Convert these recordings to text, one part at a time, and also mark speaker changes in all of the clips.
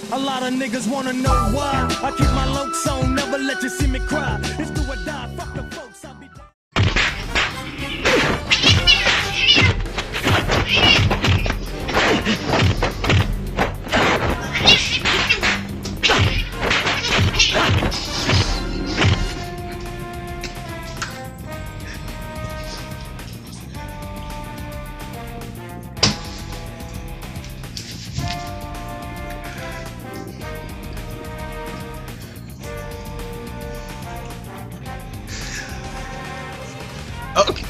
Speaker 1: A lot of niggas wanna know why I keep my lokes on, never let you see me cry. It's do or die, fuck the folks, I'll be
Speaker 2: Okay.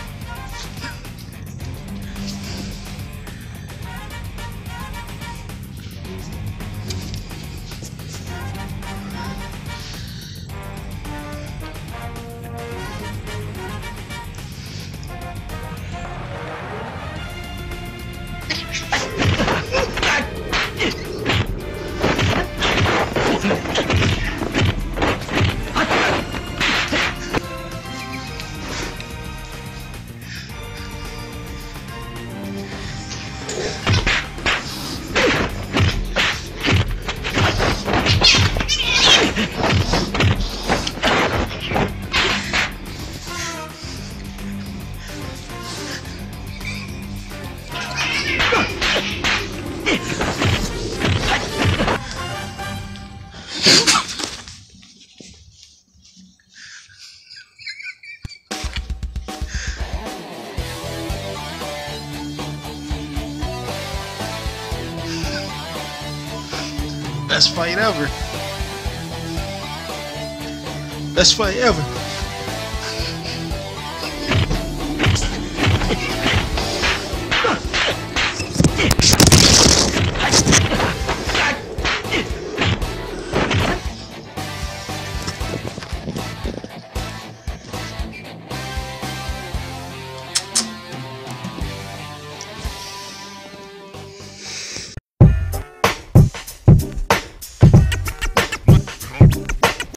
Speaker 2: Best fight ever. Best fight ever.